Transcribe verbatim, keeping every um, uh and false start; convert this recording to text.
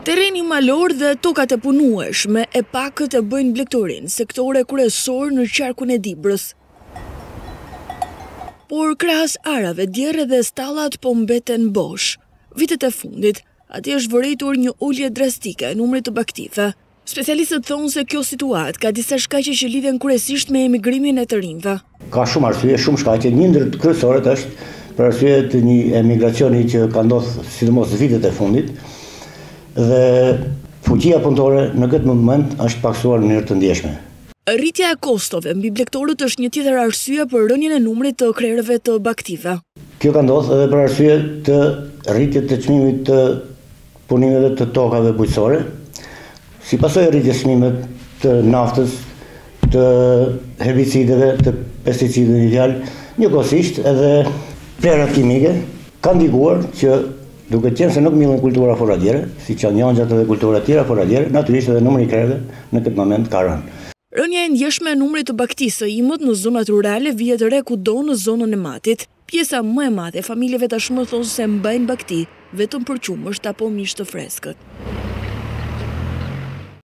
Terreni malor dhe tokat e punueshme e pakët e bëjnë Blegtorin sektore kryesor në qarkun e Dibrës. Por krahas arave, djerë dhe stallat po mbeten bosh. Vitet e fundit, atje është vërejtur një ulje drastike e numrit të baktive. Specialistët thonë se kjo situatë ka disa shkaqe që lidhen kryesisht me emigrimin e të rinjve. Ka shumë arsye, shumë shkaqe. Një ndër kryesorët është për arsye të një emigracioni që ka ndodhur sidomos vitet e fundit dhe fuqia punëtore në këtë moment është paksuar në mënyrë të ndjeshme. Rritja e kostove mbi blegtorët është një tjetër arsye për rënien e numrit të krerëve të baktive. Kjo ka ndodhur edhe për arsye të rritjes të çmimit të punimeve të tokave bujqësore, si pasojë rritjes çmimeve të naftës, të herbicideve, të pesticideve në fjalë, njëkohësisht edhe plerat kimike kanë ndikuar që duke qenë se nuk mbyllen kultura foradiere, siç janë njanxhat edhe kultura tjera foradiere, natyrisht edhe numri i krerëve në këtë moment ka rënë. Rënja e ndjeshme e numrit të baktisë së imët në zonat rurale vihet re kudo në zonën e Matit. Pjesa më e madhe e familjeve tashmë thonë se mbajnë bakti vetëm për qumësht apo mish të freskët.